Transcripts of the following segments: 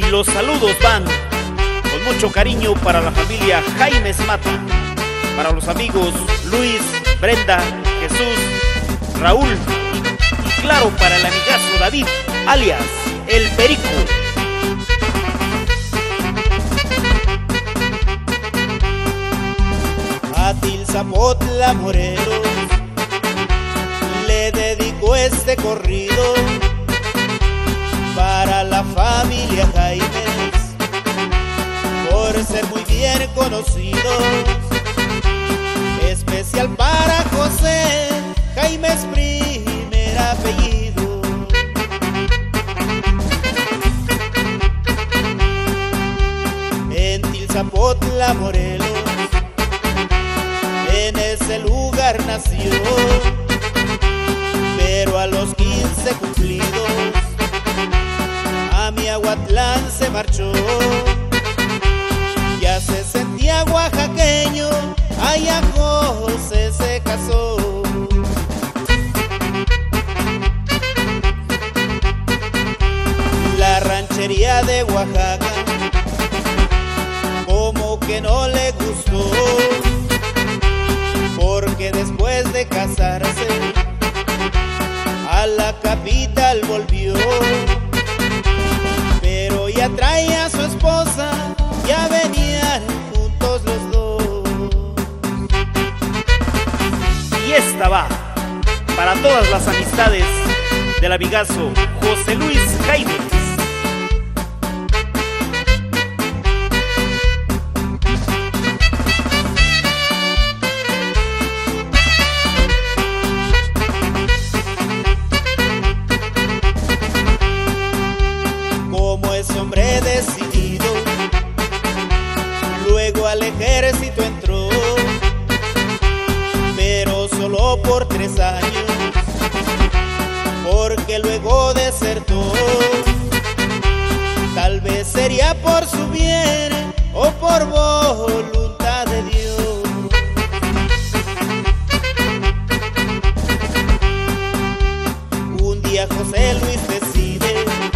Los saludos van con mucho cariño para la familia Jaimes Mata, para los amigos Luis, Brenda, Jesús, Raúl y claro para el amigazo David, alias El Perico. A Tilzapotla Morelos le dedico este corrido para la familia Jaimes, por ser muy bien conocidos, especial para José Jaimes, primer apellido. En Tilzapotla Morelos, en ese lugar nació, pero a los 15 cumplidos a Miahuatlán se marchó. Ya se sentía oaxaqueño, allá José se casó. La ranchería de Oaxaca como que no le gustó, porque después de casarse a la capital volvió, pero ya traía a su esposa, ya venían juntos los dos. Y esta va para todas las amistades del amigazo José Luis Jaimes. Es hombre decidido, luego al ejército entró, pero solo por 3 años, porque luego desertó. Tal vez sería por su bien o por voluntad de Dios. Un día José Luis decide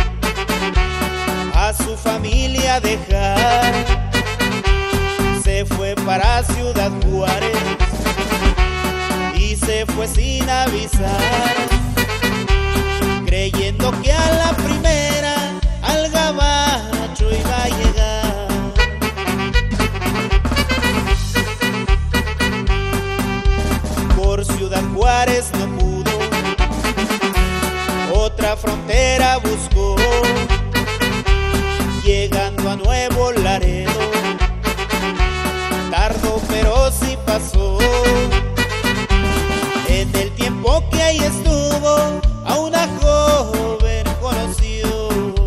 a su familia dejar, se fue para Ciudad Juárez y se fue sin avisar, creyendo que a la primera al gabacho iba a llegar. Por Ciudad Juárez no pudo, otra frontera buscó, llegando a Nuevo Laredo, tardó pero sí pasó. En el tiempo que ahí estuvo, a una joven conoció.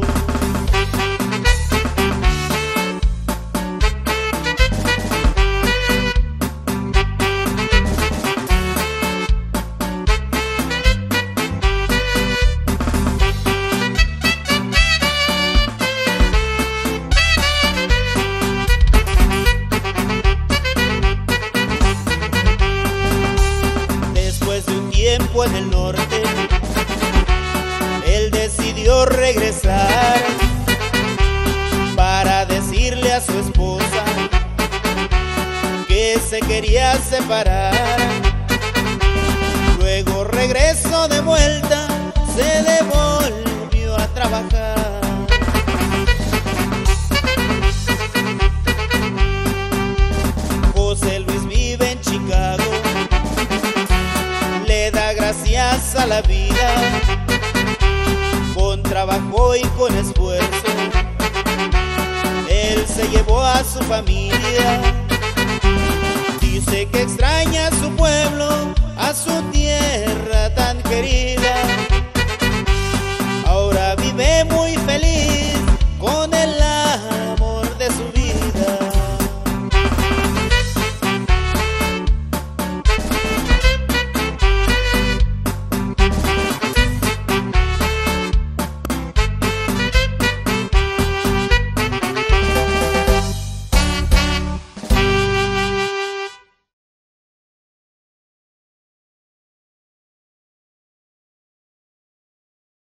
En el norte, él decidió regresar para decirle a su esposa que se quería separar. Luego regresó de vuelta, se devolvió a trabajar. José Luis vive en Chicago, gracias a la vida, con trabajo y con esfuerzo, él se llevó a su familia. Dice que extraña a su pueblo, a su tierra tan querida.